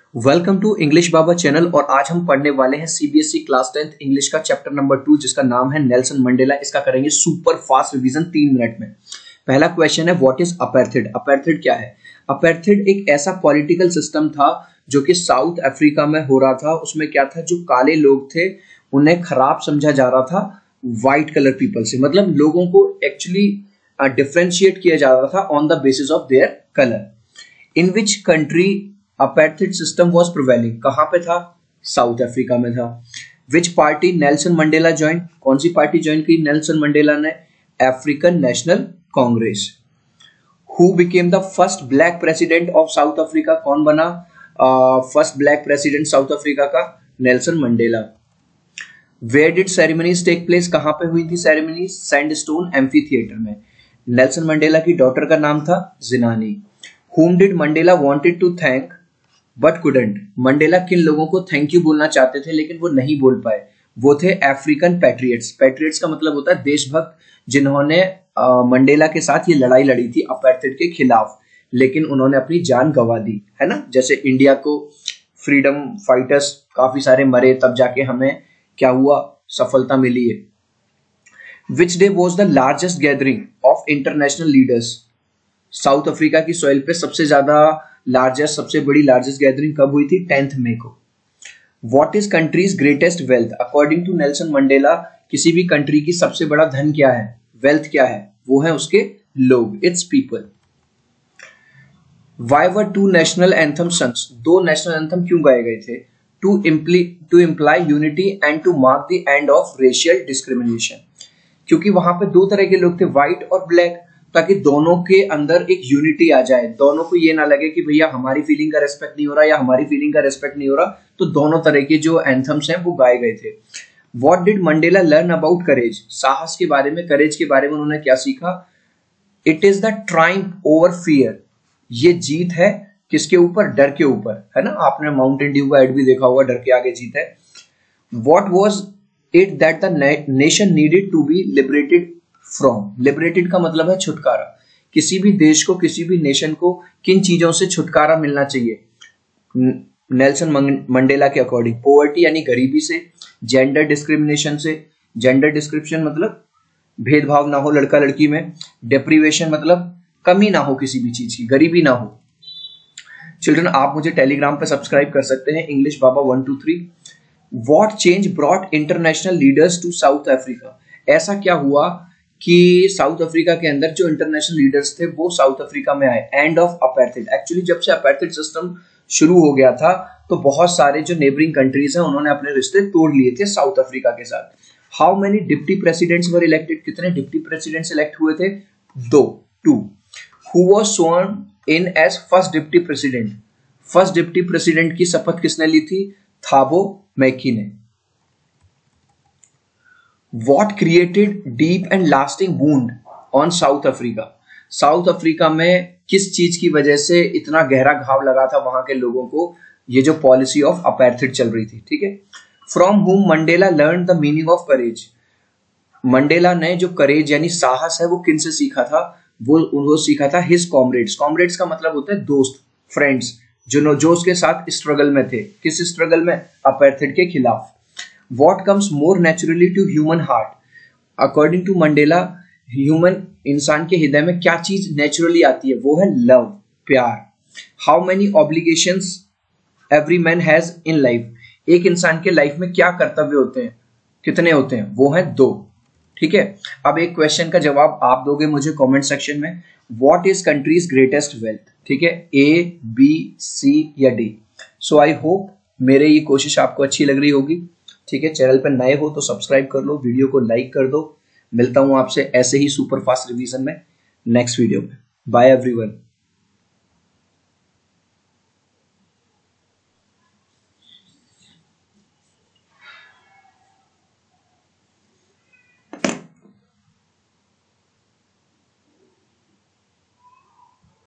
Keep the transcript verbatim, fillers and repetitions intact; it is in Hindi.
Welcome to English Baba channel. और आज हम पढ़ने वाले हैं सीबीएसई क्लास टेंथ इंग्लिश का चैप्टर नंबर टू, जिसका नाम है नेल्सन मंडेला। इसका करेंगे सुपर फास्ट रिवीजन तीन मिनट में। पहला क्वेश्चन है, व्हाट इज अपार्थाइड? अपार्थाइड क्या है? अपार्थाइड एक ऐसा पॉलिटिकल सिस्टम था जो कि साउथ अफ्रीका में हो रहा था। उसमें क्या था, जो काले लोग थे उन्हें खराब समझा जा रहा था व्हाइट कलर पीपल से। मतलब लोगों को एक्चुअली डिफरेंशिएट किया जा रहा था on the basis of their colour. In which country apartheid system was prevailing? कहां पे था? साउथ अफ्रीका में था। Which party Nelson Mandela join? कौन सी पार्टी ज्वाइन की नेल्सन मंडेला ने? African National Congress. Who became the first black president of South Africa? कौन बना first black president South Africa का? Nelson Mandela. Where did ceremonies take place? कहां पे हुई थी सेरेमनी? सैंडस्टोन एम्फी थिएटर में। नेल्सन मंडेला की डॉटर का नाम था Zenani. Whom did Mandela wanted to thank but couldn't? Mandela किन लोगों को थैंक यू बोलना चाहते थे लेकिन वो नहीं बोल पाए? वो थे अफ्रीकन पैट्रियट्स। पैट्रियट्स का मतलब होता है देशभक्त, जिन्होंने मंडेला के साथ ये लड़ाई लड़ी थी अपार्थाइड के खिलाफ, लेकिन उन्होंने अपनी जान गंवा दी, है ना। जैसे इंडिया को फ्रीडम फाइटर्स काफी सारे मरे, तब जाके हमें क्या हुआ, सफलता मिली है। Which day was the largest gathering of international leaders? South Africa की सॉइल पे सबसे ज्यादा लार्जेस्ट सबसे बड़ी लार्जेस्ट गैदरिंग कब हुई थी? टेंथ मई को। What is country's greatest wealth? According to Nelson Mandela किसी भी कंट्री की सबसे बड़ा धन क्या है, वेल्थ क्या है? वो है उसके लोग, it's people. Why were two national anthem songs? दो नेशनल एंथम क्यों गाए गए थे? To imply to imply unity and to mark the end of racial discrimination. क्योंकि वहां पे दो तरह के लोग थे, व्हाइट और ब्लैक, ताकि दोनों के अंदर एक यूनिटी आ जाए। दोनों को ये ना लगे कि भैया हमारी फीलिंग का रेस्पेक्ट नहीं हो रहा या हमारी फीलिंग का रेस्पेक्ट नहीं हो रहा। तो दोनों तरह के जो एंथम्स हैं वो गाए गए थे। What did Mandela learn about courage? साहस के बारे में, करेज के बारे में उन्होंने क्या सीखा? It is the triumph over fear. ये जीत है किसके ऊपर? डर के ऊपर, है ना। आपने माउंटेन ड्यू का एड भी देखा होगा, डर के आगे जीत है। What was it that the nation needed to be liberated from? Liberated का मतलब है छुटकारा। किसी भी देश को, किसी भी नेशन को किन चीजों से छुटकारा मिलना चाहिए नेल्सन मंडेला के अकॉर्डिंग? पॉवर्टी यानी गरीबी से, जेंडर डिस्क्रिमिनेशन से, जेंडर डिस्क्रिप्शन मतलब भेदभाव ना हो लड़का लड़की में, डेप्रीवेशन मतलब कमी ना हो किसी भी चीज की, गरीबी ना हो। चिल्ड्रन, आप मुझे टेलीग्राम पे सब्सक्राइब कर सकते हैं, English Baba one two three. What change brought international leaders to South Africa? ऐसा क्या हुआ कि साउथ अफ्रीका के अंदर जो इंटरनेशनल लीडर्स थे वो साउथ अफ्रीका में आए? End of apartheid. एक्चुअली जब से अपार्थाइड सिस्टम शुरू हो गया था तो बहुत सारे जो नेबरिंग कंट्रीज हैं उन्होंने अपने रिश्ते तोड़ लिए थे साउथ अफ्रीका के साथ। How many deputy presidents were elected? कितने डिप्टी प्रेसिडेंट्स इलेक्ट हुए थे? दो, two. Who was sworn in as first deputy president? First deputy president की शपथ किसने ली थी? थाबो मैकी ने। What created deep and lasting wound on South Africa? South Africa में किस चीज की वजह से इतना गहरा घाव लगा था वहां के लोगों को? ये जो पॉलिसी ऑफ अपार्थाइड चल रही थी, ठीक है। From whom Mandela learn the meaning of courage? मंडेला ने जो करेज यानी साहस है वो किन से सीखा था? वो उनको सीखा था हिज कॉमरेड्स। कॉमरेड्स का मतलब होता है दोस्त, फ्रेंड्स, जो जो उसके साथ स्ट्रगल में थे। किस स्ट्रगल में? अपार्थाइड के खिलाफ। What comes more naturally to human heart? According to Mandela, human इंसान के हृदय में क्या चीज नेचुरली आती है? वो है लव, प्यार। How many obligations every man has in life? एक इंसान के लाइफ में क्या कर्तव्य होते हैं? कितने होते हैं? वो है दो, ठीक है। अब एक क्वेश्चन का जवाब आप दोगे मुझे कमेंट सेक्शन में। What is country's greatest wealth? ठीक है, ए, बी, सी या डी? सो आई होप मेरे ये कोशिश आपको अच्छी लग रही होगी, ठीक है। चैनल पर नए हो तो सब्सक्राइब कर लो, वीडियो को लाइक कर दो। मिलता हूं आपसे ऐसे ही सुपर फास्ट रिवीजन में नेक्स्ट वीडियो में। Bye everyone.